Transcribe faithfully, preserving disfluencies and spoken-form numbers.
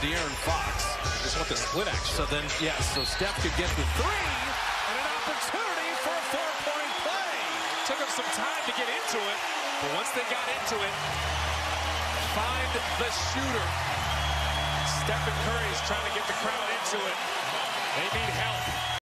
De'Aaron Fox. They just want the split action. So then, yes, so Steph could get the three, and an opportunity for a four-point play. Took them some time to get into it, but once they got into it, find the shooter. Stephen Curry's trying to get the crowd into it. They need help.